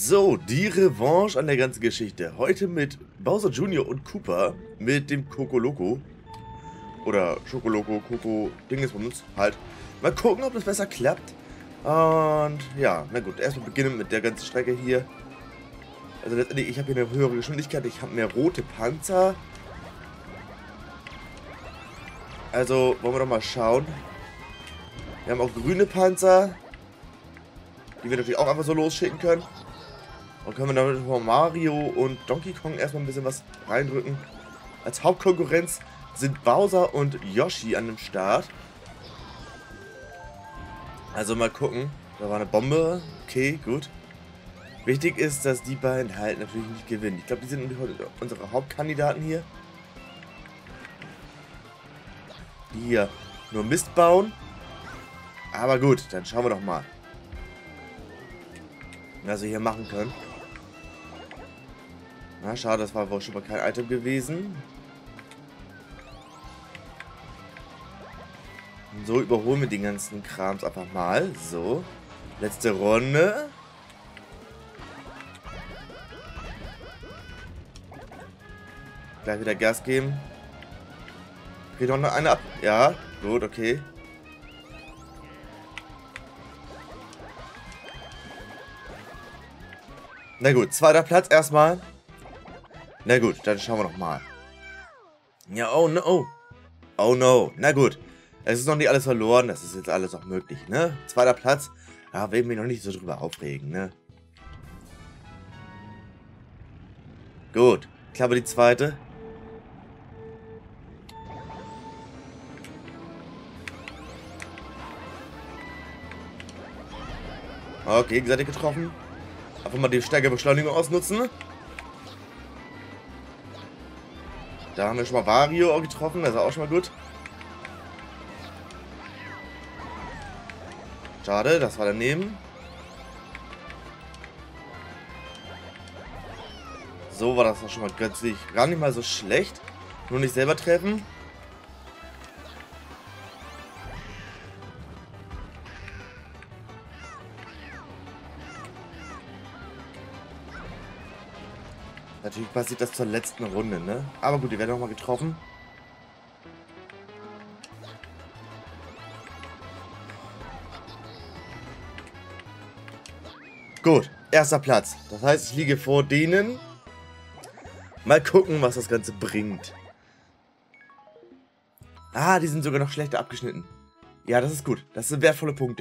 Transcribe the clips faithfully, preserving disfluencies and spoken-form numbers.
So, die Revanche an der ganzen Geschichte. Heute mit Bowser Junior und Koopa mit dem Coco Loco. Oder Schokoloco, Coco, Dingesbums, halt. Mal gucken, ob das besser klappt. Und ja, na gut, erstmal beginnen mit der ganzen Strecke hier. Also letztendlich, ich habe hier eine höhere Geschwindigkeit, ich habe mehr rote Panzer. Also, wollen wir doch mal schauen. Wir haben auch grüne Panzer, die wir natürlich auch einfach so losschicken können. Und können wir damit von Mario und Donkey Kong erstmal ein bisschen was reindrücken. Als Hauptkonkurrenz sind Bowser und Yoshi an dem Start. Also mal gucken. Da war eine Bombe. Okay, gut. Wichtig ist, dass die beiden halt natürlich nicht gewinnen. Ich glaube, die sind unsere Hauptkandidaten hier. Die hier nur Mist bauen. Aber gut, dann schauen wir doch mal, was wir hier machen können. Na, schade, das war wohl schon mal kein Item gewesen. Und so überholen wir den ganzen Krams einfach mal. So, letzte Runde. Gleich wieder Gas geben. Geht noch eine ab. Ja, gut, okay. Na gut, zweiter Platz erstmal. Na gut, dann schauen wir noch mal. Ja, oh no. Oh no. Na gut. Es ist noch nicht alles verloren. Das ist jetzt alles auch möglich, ne? Zweiter Platz. Da will ich mich noch nicht so drüber aufregen, ne? Gut. Klappe die zweite. Okay, gegenseitig getroffen. Einfach mal die stärkere Beschleunigung ausnutzen. Da haben wir schon mal Wario auch getroffen, das ist auch schon mal gut. Schade, das war daneben. So war das auch schon mal göttlich. Gar nicht mal so schlecht. Nur nicht selber treffen. Natürlich passiert das zur letzten Runde, ne? Aber gut, die werden nochmal getroffen. Gut, erster Platz. Das heißt, ich liege vor denen. Mal gucken, was das Ganze bringt. Ah, die sind sogar noch schlechter abgeschnitten. Ja, das ist gut. Das sind wertvolle Punkte.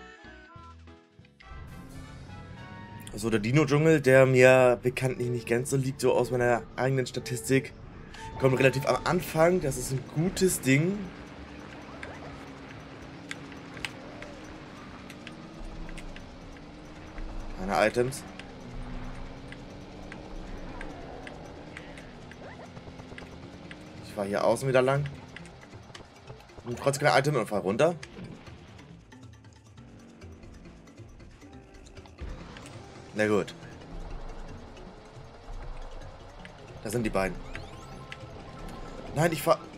So, der Dino-Dschungel, der mir bekanntlich nicht ganz so liegt, so aus meiner eigenen Statistik, kommt relativ am Anfang. Das ist ein gutes Ding. Keine Items. Ich war hier außen wieder lang. Und trotzdem kein Item und fall runter. Na gut. Da sind die beiden. Nein, ich fahr...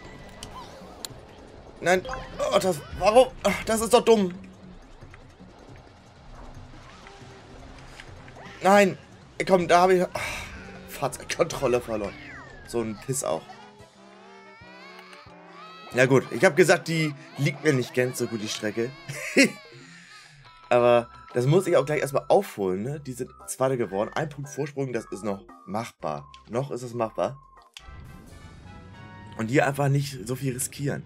Nein. Oh, das... Warum? Ach, das ist doch dumm. Nein. Komm, da habe ich... Ach, Fahrzeugkontrolle verloren. So ein Piss auch. Ja gut, ich habe gesagt, die liegt mir nicht ganz so gut, die Strecke. Aber... Das muss ich auch gleich erstmal aufholen, ne? Die sind Zweiter geworden. Ein Punkt Vorsprung, das ist noch machbar. Noch ist es machbar. Und hier einfach nicht so viel riskieren.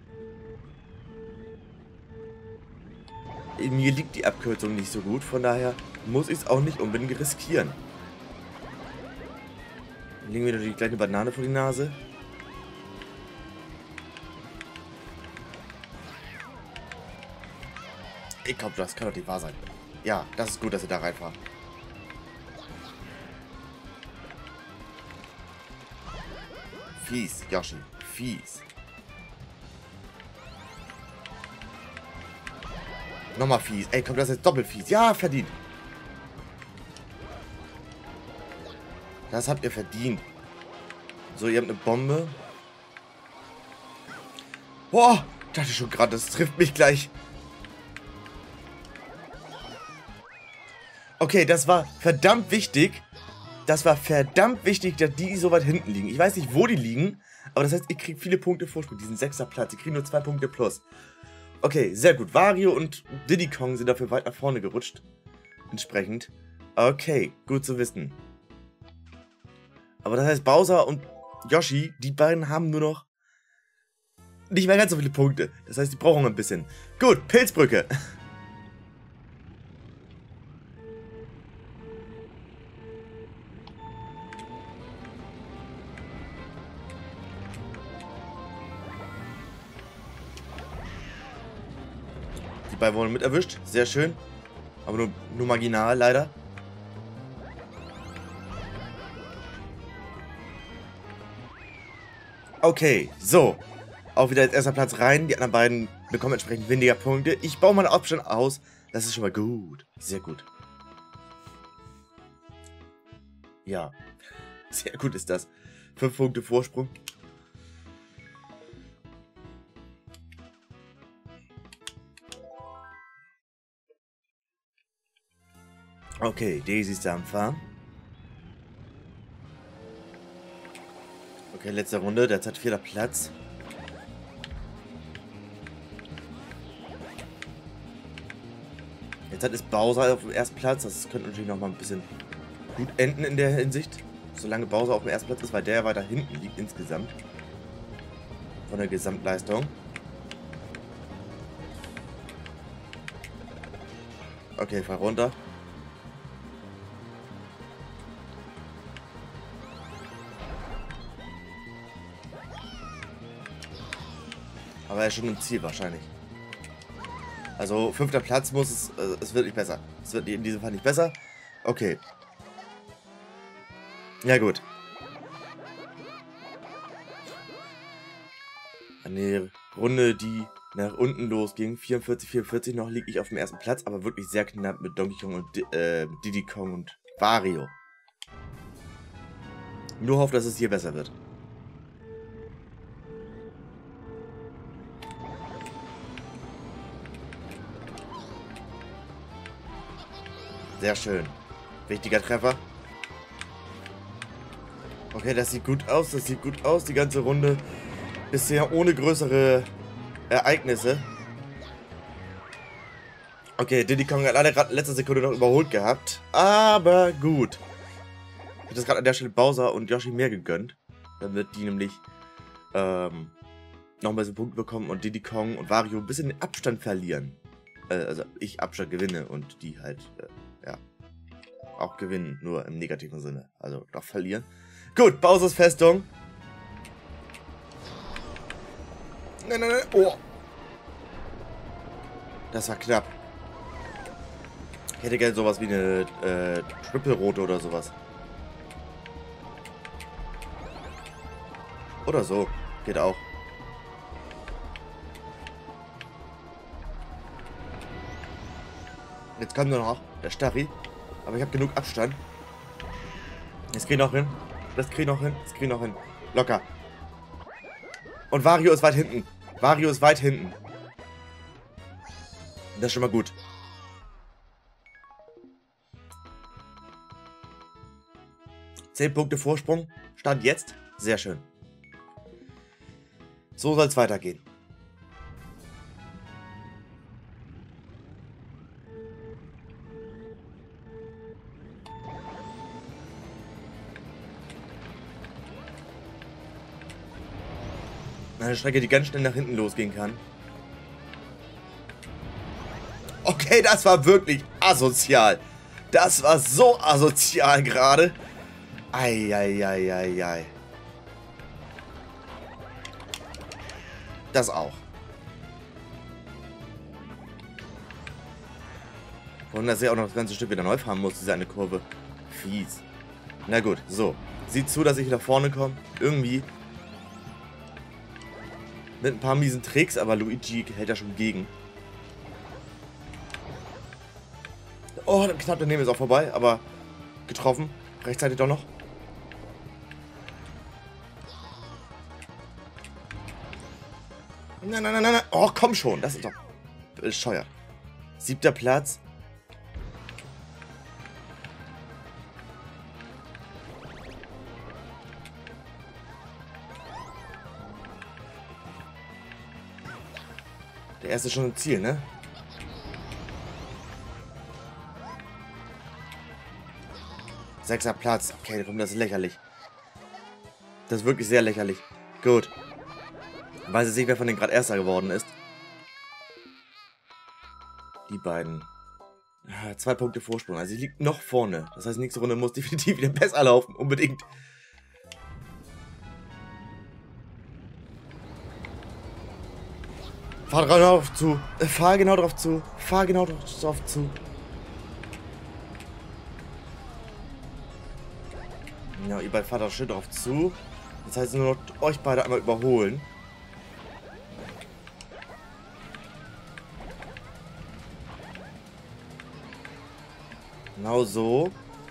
Mir liegt die Abkürzung nicht so gut, von daher muss ich es auch nicht unbedingt riskieren. Dann legen wir natürlich gleich eine Banane vor die Nase. Ich glaube, das kann doch nicht wahr sein. Ja, das ist gut, dass ihr da reinfahren. Fies, Yoshi. Fies. Nochmal fies. Ey, komm, das ist jetzt doppelt fies. Ja, verdient. Das habt ihr verdient. So, ihr habt eine Bombe. Boah, ich dachte schon gerade, das trifft mich gleich. Okay, das war verdammt wichtig. Das war verdammt wichtig, dass die so weit hinten liegen. Ich weiß nicht, wo die liegen, aber das heißt, ich kriege viele Punkte Vorsprung. Diesen sechster Platz. Ich kriege nur zwei Punkte plus. Okay, sehr gut. Wario und Diddy Kong sind dafür weit nach vorne gerutscht. Entsprechend. Okay, gut zu wissen. Aber das heißt, Bowser und Yoshi, die beiden haben nur noch nicht mehr ganz so viele Punkte. Das heißt, die brauchen ein bisschen. Gut, Pilzbrücke. Die beiden wurden mit erwischt. Sehr schön. Aber nur, nur marginal, leider. Okay, so. Auch wieder als erster Platz rein. Die anderen beiden bekommen entsprechend weniger Punkte. Ich baue meine Option aus. Das ist schon mal gut. Sehr gut. Ja. Sehr gut ist das. Fünf Punkte Vorsprung. Okay, Daisy ist da am Farm. Okay, letzte Runde. Derzeit vierter Platz. Jetzt ist Bowser auf dem ersten Platz. Das könnte natürlich noch mal ein bisschen gut enden in der Hinsicht. Solange Bowser auf dem ersten Platz ist, weil der weiter hinten liegt insgesamt. Von der Gesamtleistung. Okay, fahr runter. Aber er ist schon im Ziel wahrscheinlich. Also fünfter Platz muss es, äh, es wird nicht besser. Es wird in diesem Fall nicht besser. Okay. Ja gut. Eine Runde, die nach unten losging, vierundvierzig, vierundvierzig, noch liege ich auf dem ersten Platz, aber wirklich sehr knapp mit Donkey Kong und äh, Diddy Kong und Wario. Nur hoffe, dass es hier besser wird. Sehr schön. Wichtiger Treffer. Okay, das sieht gut aus. Das sieht gut aus. Die ganze Runde bisher ohne größere Ereignisse. Okay, Diddy Kong hat leider gerade in letzter Sekunde noch überholt gehabt. Aber gut. Ich habe das gerade an der Stelle Bowser und Yoshi mehr gegönnt. Dann wird die nämlich ähm, noch ein bisschen Punkte bekommen und Diddy Kong und Wario ein bisschen Abstand verlieren. Äh, also ich Abstand gewinne und die halt... Äh, ja, auch gewinnen, nur im negativen Sinne. Also doch verlieren. Gut, Bowsers Festung. Nein, nein, nein. Oh. Das war knapp. Ich hätte gerne sowas wie eine äh, Triple-Rote oder sowas. Oder so. Geht auch. Jetzt kommt nur noch der Starry. Aber ich habe genug Abstand. Das krieg ich noch hin. Das krieg ich noch hin. Das krieg ich noch hin. Locker. Und Wario ist weit hinten. Wario ist weit hinten. Das ist schon mal gut. Zehn Punkte Vorsprung. Stand jetzt. Sehr schön. So soll es weitergehen. Eine Strecke, die ganz schnell nach hinten losgehen kann. Okay, das war wirklich asozial. Das war so asozial gerade. Eieieiei. Das auch. Und dass er auch noch das ganze Stück wieder neu fahren muss, diese eine Kurve. Fies. Na gut, so. Sieht zu, dass ich wieder vorne komme. Irgendwie. Mit ein paar miesen Tricks, aber Luigi hält da schon gegen. Oh, knapp daneben ist auch vorbei, aber getroffen. Rechtzeitig doch noch. Nein, nein, nein, nein. Oh, komm schon. Das ist doch bescheuert. Siebter Platz. Der erste ist schon im Ziel, ne? Sechster Platz. Okay, komm, das ist lächerlich. Das ist wirklich sehr lächerlich. Gut. Weiß jetzt nicht, wer von denen gerade Erster geworden ist. Die beiden. Ah, zwei Punkte Vorsprung. Also sie liegt noch vorne. Das heißt, nächste Runde muss definitiv wieder besser laufen. Unbedingt. Fahr genau drauf zu. Äh, fahr genau drauf zu. Fahr genau drauf zu. Ja, ihr beide fahrt auch schön drauf zu. Das heißt nur noch euch beide einmal überholen. Genau so.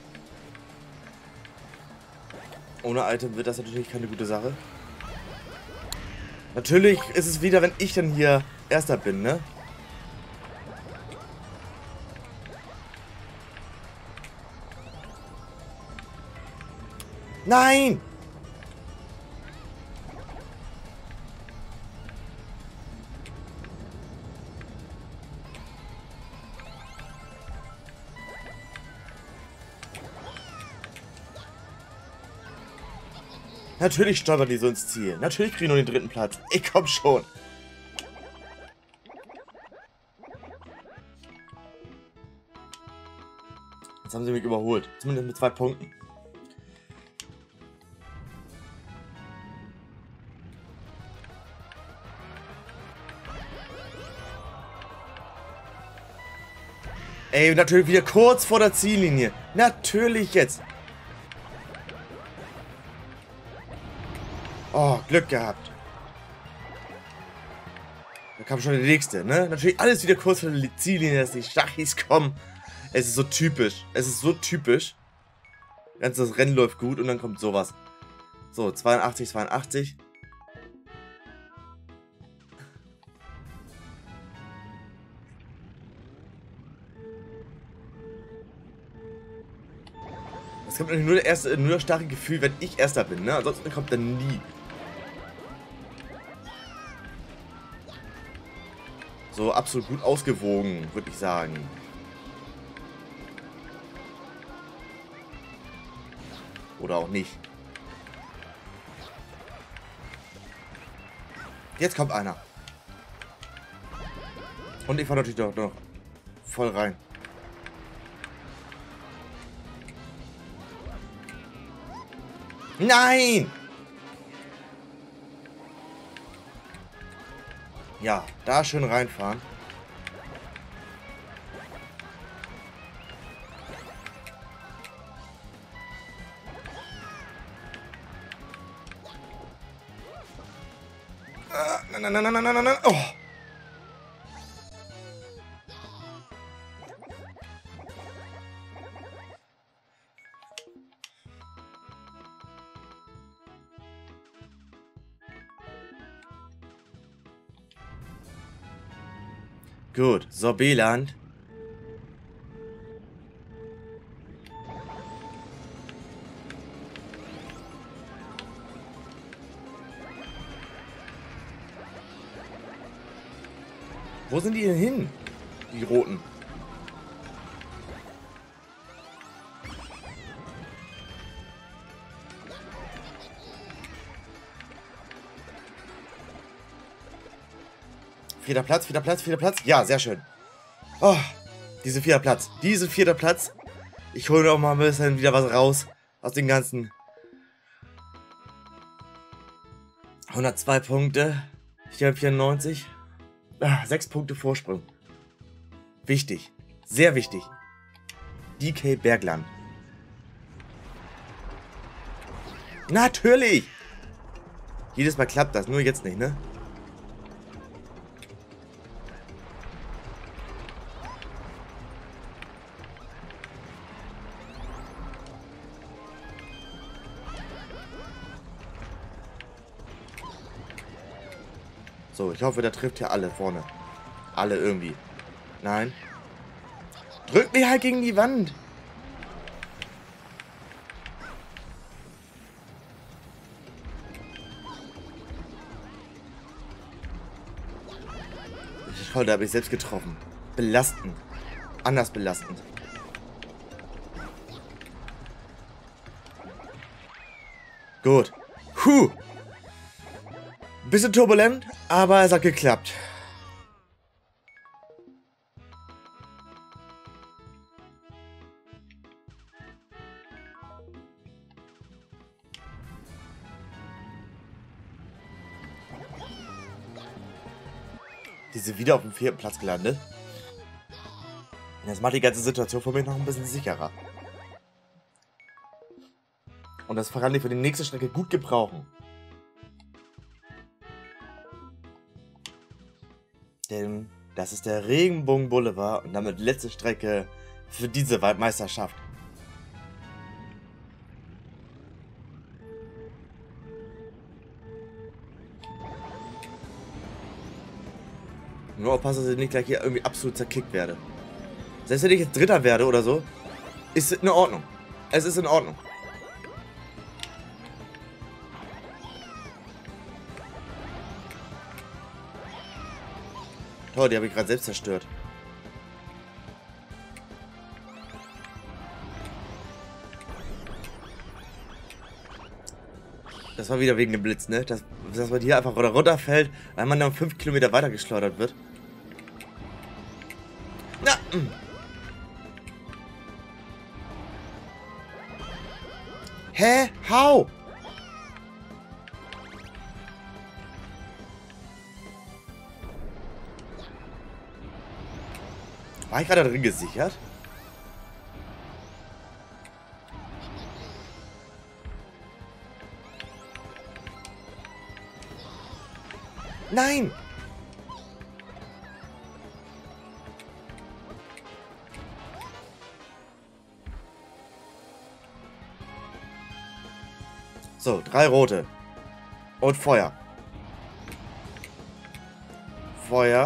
Ohne Item wird das natürlich keine gute Sache. Natürlich ist es wieder, wenn ich dann hier Erster bin, ne? Nein! Natürlich stolpern die so ins Ziel. Natürlich kriegen wir nur den dritten Platz. Ich komm schon. Jetzt haben sie mich überholt. Zumindest mit zwei Punkten. Ey, natürlich wieder kurz vor der Ziellinie. Natürlich jetzt. Oh, Glück gehabt. Da kam schon der nächste, ne? Natürlich alles wieder kurz vor der Ziellinie, dass die Stachis kommen. Es ist so typisch. Es ist so typisch. Ganz das Rennen läuft gut und dann kommt sowas. So, zweiundachtzig, zweiundachtzig. Es kommt nur, der erste, nur das starke Gefühl, wenn ich Erster bin, ne? Ansonsten kommt er nie. So absolut gut ausgewogen, würde ich sagen. Oder auch nicht. Jetzt kommt einer. Und ich fahre natürlich doch noch voll rein. Nein! Ja, da schön reinfahren. Ah, nein, nein, nein, nein, nein, nein, nein. Oh. Gut, so Beland. Wo sind die denn hin? Die Roten. Vierter Platz, vierter Platz, vierter Platz. Ja, sehr schön. Oh, diese vierter Platz. Diese vierter Platz. Ich hole auch mal ein bisschen wieder was raus aus den ganzen. hundertzwei Punkte. Ich habe vierundneunzig. Ah, sechs Punkte Vorsprung. Wichtig. Sehr wichtig. D K Bergland. Natürlich. Jedes Mal klappt das, nur jetzt nicht, ne? So, ich hoffe, der trifft hier alle vorne. Alle irgendwie. Nein. Drück mich halt gegen die Wand. Toll, da habe ich selbst getroffen. Belastend. Anders belastend. Gut. Puh. Bisschen turbulent, aber es hat geklappt. Die sind wieder auf dem vierten Platz gelandet. Das macht die ganze Situation für mich noch ein bisschen sicherer. Und das kann ich für die nächste Strecke gut gebrauchen. Denn das ist der Regenbogen Boulevard und damit letzte Strecke für diese Weltmeisterschaft. Nur aufpassen, dass ich nicht gleich hier irgendwie absolut zerkickt werde. Selbst wenn ich jetzt Dritter werde oder so, ist es in Ordnung. Es ist in Ordnung. Toll, die habe ich gerade selbst zerstört. Das war wieder wegen dem Blitz, ne? Dass, dass man hier einfach runterfällt, weil man dann fünf Kilometer weiter geschleudert wird. Na! Mh. Hä? How? War ich gerade drin gesichert? Nein! So, drei rote. Und Feuer. Feuer.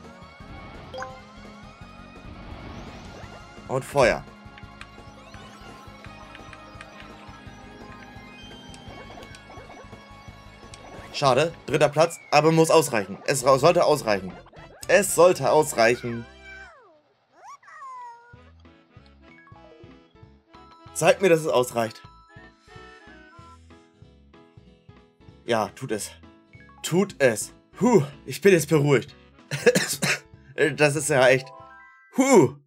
Und Feuer. Schade, dritter Platz, aber muss ausreichen. Es sollte ausreichen. Es sollte ausreichen. Zeig mir, dass es ausreicht. Ja, tut es. Tut es. Puh, ich bin jetzt beruhigt. Das ist ja echt. Puh.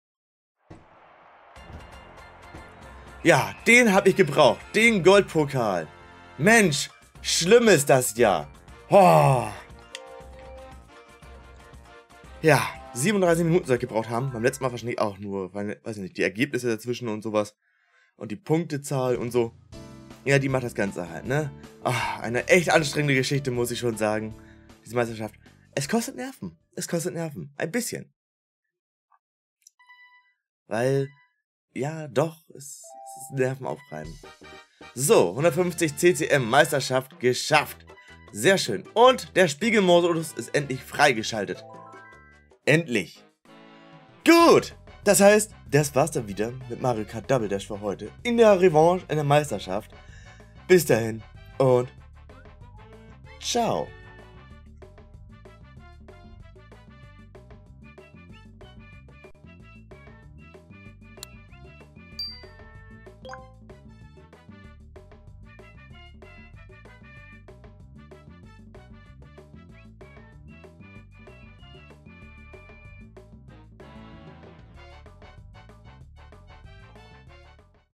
Ja, den habe ich gebraucht. Den Goldpokal. Mensch, schlimm ist das ja. Oh. Ja, siebenunddreißig Minuten soll ich gebraucht haben. Beim letzten Mal wahrscheinlich auch nur, weil, weiß ich nicht, die Ergebnisse dazwischen und sowas. Und die Punktezahl und so. Ja, die macht das Ganze halt, ne? Oh, eine echt anstrengende Geschichte, muss ich schon sagen. Diese Meisterschaft. Es kostet Nerven. Es kostet Nerven. Ein bisschen. Weil, ja, doch, es, es ist nervenaufreibend. So, hundertfünfzig C C M Meisterschaft geschafft. Sehr schön. Und der Spiegelmodus ist endlich freigeschaltet. Endlich. Gut. Das heißt, das war's dann wieder mit Mario Kart Double Dash für heute. In der Revanche in der Meisterschaft. Bis dahin und ciao.